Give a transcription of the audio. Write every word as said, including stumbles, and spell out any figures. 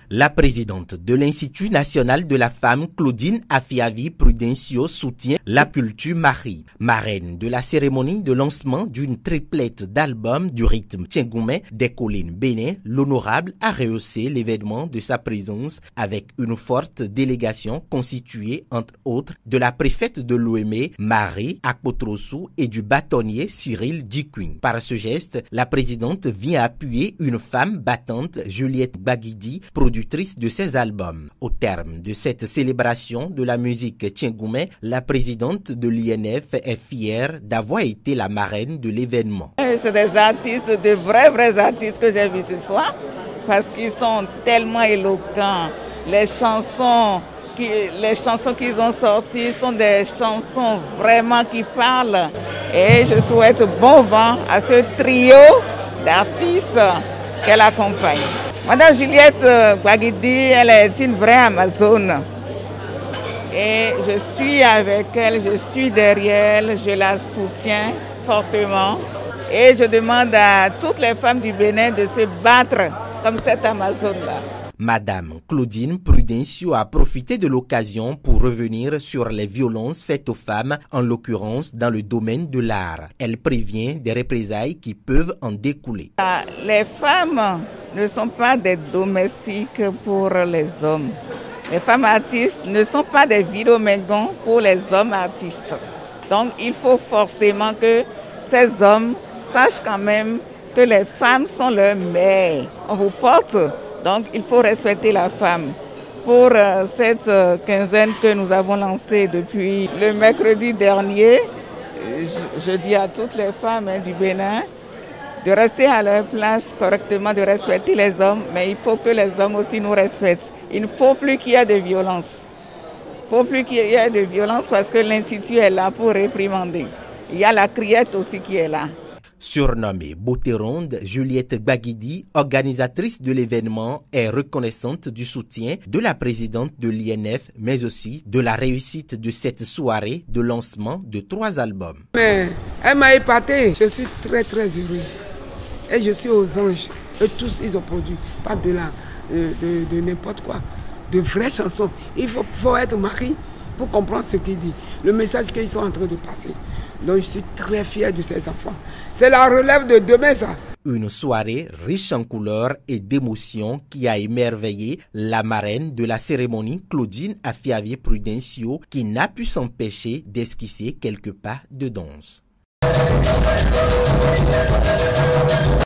La présidente de l'Institut national de la femme, Claudine Afiavi Prudencio, soutient la culture Marie. Marraine de la cérémonie de lancement d'une triplette d'albums du rythme Tchengoumé des collines Bénin, l'honorable a rehaussé l'événement de sa présence avec une forte délégation constituée entre autres de la préfète de l'O M E, Marie Akpotrosu, et du bâtonnier Cyril Dikuing. Par ce geste, la présidente vient appuyer une femme battante, Juliette Baguidi, productrice de ses albums. Au terme de cette célébration de la musique Tchengoumé, la présidente de l'I N F est fière d'avoir été la marraine de l'événement. C'est des artistes, de vrais vrais artistes que j'ai vus ce soir, parce qu'ils sont tellement éloquents. Les chansons qui, les chansons qu'ils ont sorties sont des chansons vraiment qui parlent. Et je souhaite bon vent à ce trio d'artistes qu'elle accompagne. Madame Juliette Baguidi, elle est une vraie Amazone. Et je suis avec elle, je suis derrière elle, je la soutiens fortement. Et je demande à toutes les femmes du Bénin de se battre comme cette Amazone-là. Madame Claudine Prudencio a profité de l'occasion pour revenir sur les violences faites aux femmes, en l'occurrence dans le domaine de l'art. Elle prévient des représailles qui peuvent en découler. Les femmes ne sont pas des domestiques pour les hommes. Les femmes artistes ne sont pas des vidéomégons pour les hommes artistes. Donc il faut forcément que ces hommes sachent quand même que les femmes sont leurs mères. On vous porte. Donc, il faut respecter la femme. Pour euh, cette euh, quinzaine que nous avons lancée depuis le mercredi dernier, je, je dis à toutes les femmes hein, du Bénin de rester à leur place correctement, de respecter les hommes, mais il faut que les hommes aussi nous respectent. Il ne faut plus qu'il y ait de violence. Il ne faut plus qu'il y ait de violence parce que l'Institut est là pour réprimander. Il y a la criette aussi qui est là. Surnommée Beauté Ronde, Juliette Baguidi, organisatrice de l'événement, est reconnaissante du soutien de la présidente de l'I N F, mais aussi de la réussite de cette soirée de lancement de trois albums. Mais elle m'a épatée. Je suis très très heureuse. Et je suis aux anges. Eux tous, ils ont produit, pas de la, de, de, de n'importe quoi, de vraies chansons. Il faut, faut être mari pour comprendre ce qu'il dit, le message qu'ils sont en train de passer. Donc je suis très fier de ces enfants. C'est la relève de demain, ça. Une soirée riche en couleurs et d'émotions qui a émerveillé la marraine de la cérémonie, Claudine Afiavi Prudencio, qui n'a pu s'empêcher d'esquisser quelques pas de danse.